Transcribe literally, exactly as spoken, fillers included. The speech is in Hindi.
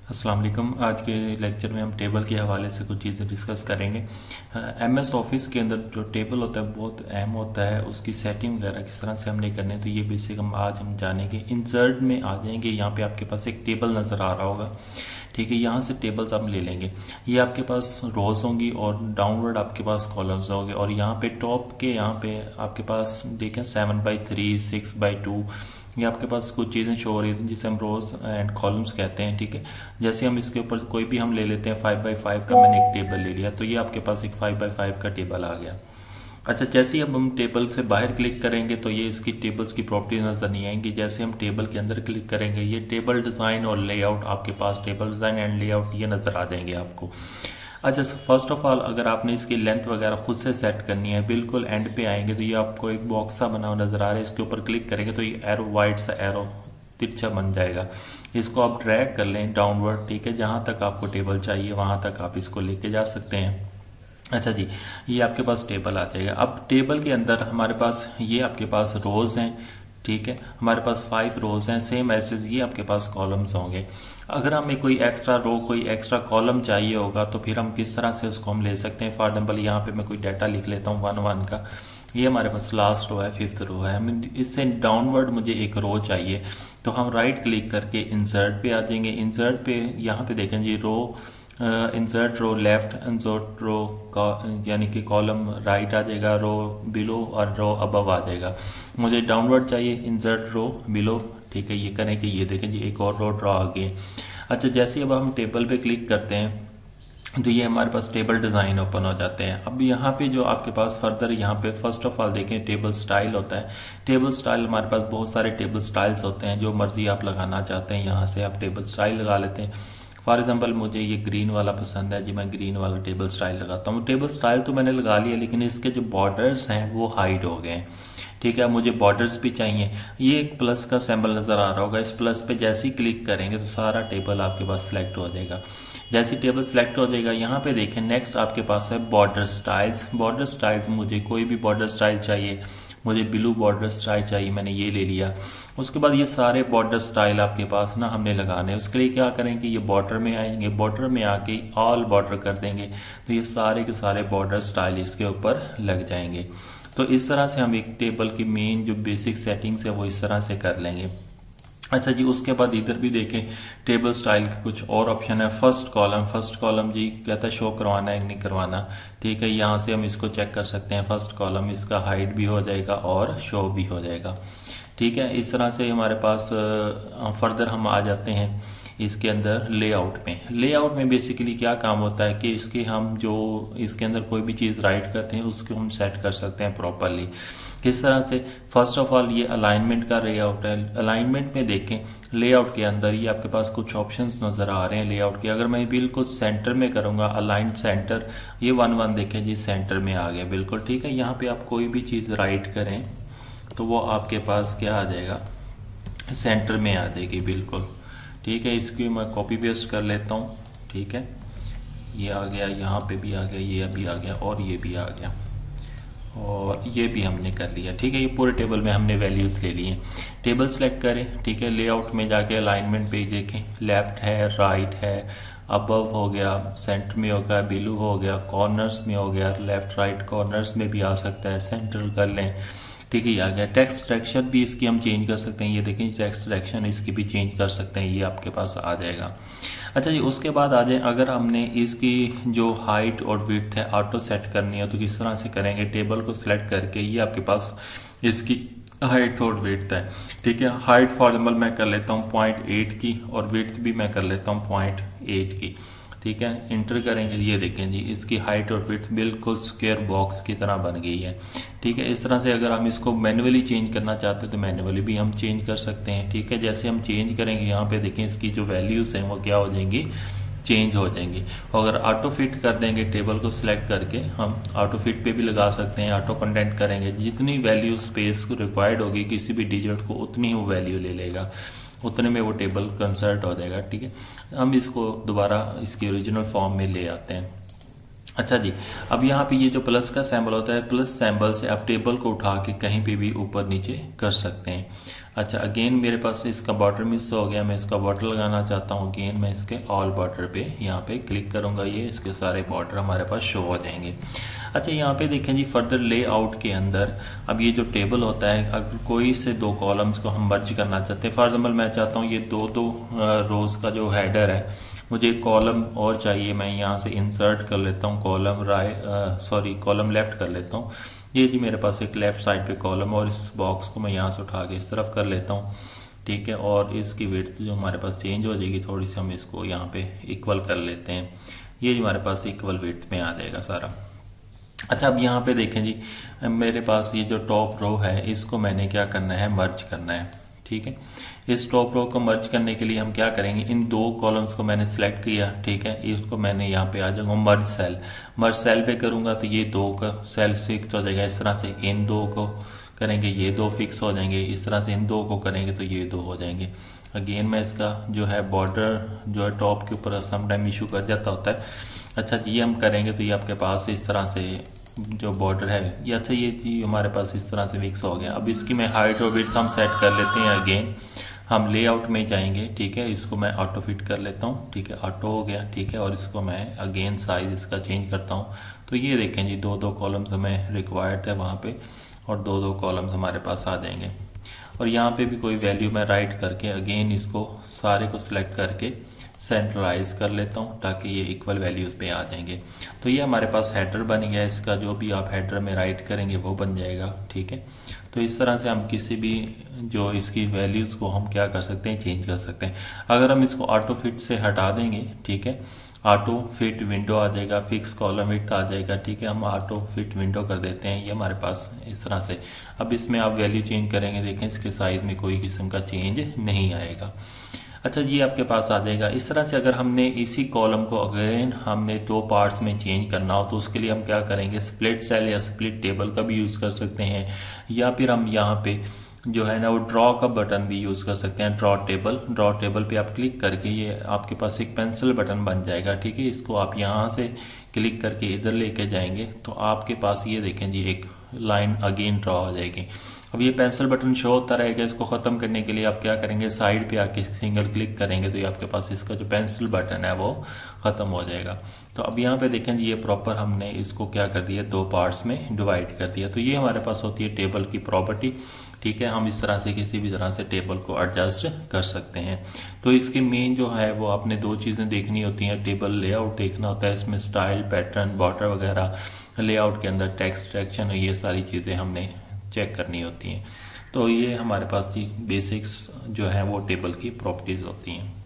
अस्सलाम वालेकुम। आज के लेक्चर में हम टेबल के हवाले से कुछ चीज़ें डिस्कस करेंगे। एम एस ऑफिस के अंदर जो टेबल होता है बहुत अहम होता है, उसकी सेटिंग वगैरह किस तरह से हमने करनी है, तो ये बेसिक हम आज हम जानेंगे। इंसर्ट में आ जाएंगे, यहाँ पे आपके पास एक टेबल नज़र आ रहा होगा, ठीक है। यहाँ से टेबल्स हम ले लेंगे, ये आपके पास रोज होंगी और डाउनवर्ड आपके पास कॉलम्स होंगे। और यहाँ पे टॉप के यहाँ पे आपके पास देखें seven by three six by two ये आपके पास कुछ चीज़ें शो हो रही थी जिसे हम रोज एंड कॉलम्स कहते हैं, ठीक है। जैसे हम इसके ऊपर कोई भी हम ले लेते हैं, फाइव बाई फाइव का मैंने एक टेबल ले लिया, तो ये आपके पास एक फाइव बाई फाइव का टेबल आ गया। अच्छा, जैसे ही अब हम टेबल से बाहर क्लिक करेंगे तो ये इसकी टेबल्स की प्रॉपर्टी नज़र नहीं आएंगी। जैसे हम टेबल के अंदर क्लिक करेंगे, ये टेबल डिज़ाइन और लेआउट आपके पास, टेबल डिज़ाइन एंड लेआउट ये नज़र आ जाएंगे आपको। अच्छा, फर्स्ट ऑफ ऑल अगर आपने इसकी लेंथ वगैरह खुद से सेट करनी है, बिल्कुल एंड पे आएंगे तो ये आपको एक बॉक्स सा बना हुआ नज़र आ रहा है, इसके ऊपर क्लिक करेंगे तो ये एरो वाइड सा एरो तिरछा बन जाएगा। इसको आप ड्रैग कर लें डाउनवर्ड, ठीक है, जहाँ तक आपको टेबल चाहिए वहाँ तक आप इसको लेके जा सकते हैं। अच्छा जी, ये आपके पास टेबल आ जाएगा। अब टेबल के अंदर हमारे पास ये आपके पास रोज़ हैं, ठीक है, हमारे पास फाइव रोज़ हैं, सेम एसेस ये आपके पास कॉलम्स होंगे। अगर हमें कोई एक्स्ट्रा रो कोई एक्स्ट्रा कॉलम चाहिए होगा तो फिर हम किस तरह से उसको हम ले सकते हैं। फॉर एग्जाम्पल यहाँ पे मैं कोई डाटा लिख लेता हूँ वन वन का, ये हमारे पास लास्ट रो है, फिफ्थ रो है, हमें इससे डाउनवर्ड मुझे एक रो चाहिए, तो हम राइट क्लिक करके इंसर्ट पे आ जाएंगे। इंसर्ट पे यहाँ पे देखें जी, row insert row left, insert row का यानी कि कॉलम राइट आ जाएगा, रो बिलो और रो अबव आ जाएगा। मुझे डाउनवर्ड चाहिए, इंसर्ट रो बिलो, ठीक है, ये करें कि ये देखें जी एक और रो ड्रॉ आ गई। अच्छा, जैसे अब हम टेबल पे क्लिक करते हैं तो ये हमारे पास टेबल डिज़ाइन ओपन हो जाते हैं। अब यहाँ पे जो आपके पास फर्दर यहाँ पे फर्स्ट ऑफ ऑल देखें टेबल स्टाइल होता है। टेबल स्टाइल हमारे पास बहुत सारे टेबल स्टाइल्स होते हैं, जो मर्जी आप लगाना चाहते हैं यहाँ से आप टेबल स्टाइल लगा लेते हैं। फॉर एग्जांपल मुझे ये ग्रीन वाला पसंद है जी, मैं ग्रीन वाला टेबल स्टाइल लगाता हूँ। टेबल स्टाइल तो मैंने लगा लिया, लेकिन इसके जो बॉर्डर्स हैं वो हाइड हो गए हैं, ठीक है। मुझे बॉर्डर्स भी चाहिए। ये एक प्लस का सिंबल नज़र आ रहा होगा, इस प्लस पे जैसे ही क्लिक करेंगे तो सारा टेबल आपके पास सिलेक्ट हो जाएगा। जैसे टेबल सिलेक्ट हो जाएगा, यहाँ पे देखें नेक्स्ट आपके पास है बॉर्डर स्टाइल्स। बॉर्डर स्टाइल्स मुझे कोई भी बॉर्डर स्टाइल चाहिए, मुझे ब्लू बॉर्डर स्टाइल चाहिए, मैंने ये ले लिया। उसके बाद ये सारे बॉर्डर स्टाइल आपके पास ना हमने लगाने, उसके लिए क्या करेंगे, ये बॉर्डर में आएंगे, बॉर्डर में आके ऑल बॉर्डर कर देंगे तो ये सारे के सारे बॉर्डर स्टाइल इसके ऊपर लग जाएंगे। तो इस तरह से हम एक टेबल की मेन जो बेसिक सेटिंग्स है वो इस तरह से कर लेंगे। अच्छा जी, उसके बाद इधर भी देखें टेबल स्टाइल के कुछ और ऑप्शन है। फर्स्ट कॉलम, फर्स्ट कॉलम जी कहता है शो करवाना है नहीं करवाना, ठीक है। यहाँ से हम इसको चेक कर सकते हैं। फर्स्ट कॉलम इसका हाइड भी हो जाएगा और शो भी हो जाएगा, ठीक है। इस तरह से हमारे पास फर्दर हम आ जाते हैं इसके अंदर लेआउट में। लेआउट में बेसिकली क्या काम होता है कि इसके हम जो इसके अंदर कोई भी चीज़ राइट करते हैं उसको हम सेट कर सकते हैं प्रॉपरली। किस तरह से, फर्स्ट ऑफ ऑल ये अलाइनमेंट का लेआउट है। अलाइनमेंट में देखें लेआउट के अंदर ये आपके पास कुछ ऑप्शंस नज़र आ रहे हैं लेआउट के। अगर मैं बिल्कुल सेंटर में करूँगा अलाइन सेंटर, ये वन वन देखें जी सेंटर में आ गया बिल्कुल, ठीक है। यहाँ पे आप कोई भी चीज़ राइट करें तो वो आपके पास क्या आ जाएगा, सेंटर में आ जाएगी बिल्कुल, ठीक है। इसकी मैं कॉपी पेस्ट कर लेता हूँ, ठीक है। ये आ गया, यहाँ पे भी आ गया, ये भी आ गया और ये भी आ गया और ये भी हमने कर लिया, ठीक है। ये पूरे टेबल में हमने वैल्यूज़ ले लिए। टेबल सेलेक्ट करें, ठीक है। लेआउट में जाके अलाइनमेंट पे देखें, लेफ्ट है, राइट है, अबव हो गया, सेंटर में हो गया, बिलो हो गया, कॉर्नर्स में हो गया, लेफ्ट राइट कॉर्नर्स में भी आ सकता है, सेंटर कर लें, ठीक है। ये आ गया। टेक्स्ट डायरेक्शन भी इसकी हम चेंज कर सकते हैं, ये देखें टेक्स्ट डायरेक्शन इसकी भी चेंज कर सकते हैं, ये आपके पास आ जाएगा। अच्छा जी, उसके बाद आ जाए, अगर हमने इसकी जो हाइट और विड्थ है ऑटो सेट करनी है तो किस तरह से करेंगे। टेबल को सिलेक्ट करके ये आपके पास इसकी हाइट और विड्थ है, ठीक है। हाइट फॉर एग्जाम्पल मैं कर लेता हूँ पॉइंट एट की और विड्थ भी मैं कर लेता हूँ पॉइंट एट की, ठीक है। इंटर करेंगे, ये देखें जी इसकी हाइट और विड्थ बिल्कुल स्क्वायर बॉक्स की तरह बन गई है, ठीक है। इस तरह से अगर हम इसको मैन्युअली चेंज करना चाहते हैं तो मैन्युअली भी हम चेंज कर सकते हैं, ठीक है। जैसे हम चेंज करेंगे यहाँ पे देखें इसकी जो वैल्यूज़ हैं वो क्या हो जाएंगी, चेंज हो जाएंगी। अगर ऑटो फिट कर देंगे, टेबल को सिलेक्ट करके हम ऑटो फिट पे भी लगा सकते हैं। ऑटो कंटेंट करेंगे, जितनी वैल्यू स्पेस रिक्वायर्ड होगी किसी भी डिजिट को उतनी ही वो वैल्यू ले लेगा, उतने में वो टेबल कंसर्ट हो जाएगा, ठीक है। हम इसको दोबारा इसकी ओरिजिनल फॉर्म में ले आते हैं। अच्छा जी, अब यहाँ पे ये जो प्लस का सिंबल होता है, प्लस सिंबल से आप टेबल को उठा के कहीं पे भी ऊपर नीचे कर सकते हैं। अच्छा, अगेन मेरे पास इसका बॉर्डर मिस हो गया, मैं इसका बॉर्डर लगाना चाहता हूँ। अगेन मैं इसके ऑल बॉर्डर पे यहाँ पे क्लिक करूँगा, ये इसके सारे बॉर्डर हमारे पास शो हो जाएंगे। अच्छा, यहाँ पे देखें जी, फर्दर लेआउट के अंदर अब ये जो टेबल होता है, अगर कोई से दो कॉलम्स को हम मर्ज करना चाहते हैं, फॉर एग्जाम्पल मैं चाहता हूँ ये दो दो रोज का जो हेडर है, मुझे एक कॉलम और चाहिए, मैं यहाँ से इंसर्ट कर लेता हूँ column right, sorry column left कर लेता हूँ। ये जी मेरे पास एक लेफ्ट साइड पे कॉलम, और इस बॉक्स को मैं यहाँ से उठा के इस तरफ कर लेता हूँ, ठीक है। और इसकी विड्थ जो हमारे पास चेंज हो जाएगी थोड़ी सी, हम इसको यहाँ पे इक्वल कर लेते हैं। ये हमारे पास इक्वल विड्थ में आ जाएगा सारा। अच्छा, अब यहाँ पे देखें जी, मेरे पास ये जो टॉप रो है इसको मैंने क्या करना है, मर्ज करना है, ठीक है। इस टॉप रो को मर्ज करने के लिए हम क्या करेंगे, इन दो कॉलम्स को मैंने सेलेक्ट किया, ठीक है। इसको मैंने यहाँ पे आ जाऊंगा मर्ज सेल, मर्ज सेल पे करूंगा तो ये दो का सेल फिक्स हो जाएगा। इस तरह से इन दो को करेंगे ये दो फिक्स हो जाएंगे, इस तरह से इन दो को करेंगे तो ये दो हो जाएंगे। अगेन मैं इसका जो है बॉर्डर जो है टॉप के ऊपर समटाइम इशू कर जाता होता है। अच्छा, ये हम करेंगे तो ये आपके पास इस तरह से जो बॉर्डर है ये, अच्छा ये जी हमारे पास इस तरह से फिक्स हो गया। अब इसकी मैं हाइट और विड्थ हम सेट कर लेते हैं। अगेन हम लेआउट में जाएंगे, ठीक है। इसको मैं ऑटो फिट कर लेता हूँ, ठीक है, ऑटो हो गया, ठीक है। और इसको मैं अगेन साइज इसका चेंज करता हूँ, तो ये देखें जी दो दो कॉलम्स हमें रिक्वायर्ड थे वहाँ पे, और दो दो कॉलम्स हमारे पास आ जाएंगे। और यहाँ पे भी कोई वैल्यू मैं राइट करके अगेन इसको सारे को सिलेक्ट करके सेंट्रलाइज कर लेता हूँ, ताकि ये इक्वल वैल्यूज पे आ जाएंगे। तो ये हमारे पास हेडर बन गया, इसका जो भी आप हेडर में राइट करेंगे वो बन जाएगा, ठीक है। तो इस तरह से हम किसी भी जो इसकी वैल्यूज़ को हम क्या कर सकते हैं, चेंज कर सकते हैं। अगर हम इसको ऑटो फिट से हटा देंगे, ठीक है, ऑटो फिट विंडो आ जाएगा, फिक्स कॉलम विड्थ आ जाएगा, ठीक है। हम ऑटो फिट विंडो कर देते हैं, ये हमारे पास इस तरह से। अब इसमें आप वैल्यू चेंज करेंगे, देखें इसके साइज में कोई किस्म का चेंज नहीं आएगा। अच्छा जी, आपके पास आ जाएगा। इस तरह से अगर हमने इसी कॉलम को अगेन हमने दो पार्ट्स में चेंज करना हो तो उसके लिए हम क्या करेंगे, स्प्लिट सेल या स्प्लिट टेबल का भी यूज़ कर सकते हैं, या फिर हम यहाँ पे जो है ना वो ड्रॉ का बटन भी यूज़ कर सकते हैं, ड्रॉ टेबल। ड्रॉ टेबल पे आप क्लिक करके ये आपके पास एक पेंसिल बटन बन जाएगा, ठीक है। इसको आप यहाँ से क्लिक करके इधर लेके जाएंगे तो आपके पास ये देखें जी एक लाइन अगेन ड्रॉ हो जाएगी। अब ये पेंसिल बटन शो होता रहेगा, इसको ख़त्म करने के लिए आप क्या करेंगे, साइड पे आके सिंगल क्लिक करेंगे तो ये आपके पास इसका जो पेंसिल बटन है वो ख़त्म हो जाएगा। तो अब यहाँ पे देखें जी ये प्रॉपर हमने इसको क्या कर दिया, दो पार्ट्स में डिवाइड कर दिया। तो ये हमारे पास होती है टेबल की प्रॉपर्टी, ठीक है। हम इस तरह से किसी भी तरह से टेबल को एडजस्ट कर सकते हैं। तो इसके मेन जो है वो आपने दो चीज़ें देखनी होती हैं, टेबल लेआउट देखना होता है, इसमें स्टाइल, पैटर्न, बॉर्डर वगैरह, लेआउट के अंदर टेक्स्ट सेक्शन, ये सारी चीज़ें हमने चेक करनी होती हैं। तो ये हमारे पास की बेसिक्स जो है वो टेबल की प्रॉपर्टीज़ होती हैं।